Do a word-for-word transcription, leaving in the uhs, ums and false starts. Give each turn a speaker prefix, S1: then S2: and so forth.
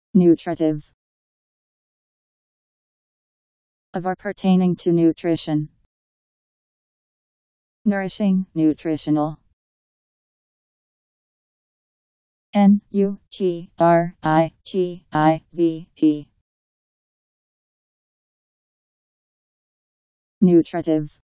S1: Nutritive. Of or pertaining to nutrition. Nourishing, nutritional. N U T R I T I V E. Nutritive.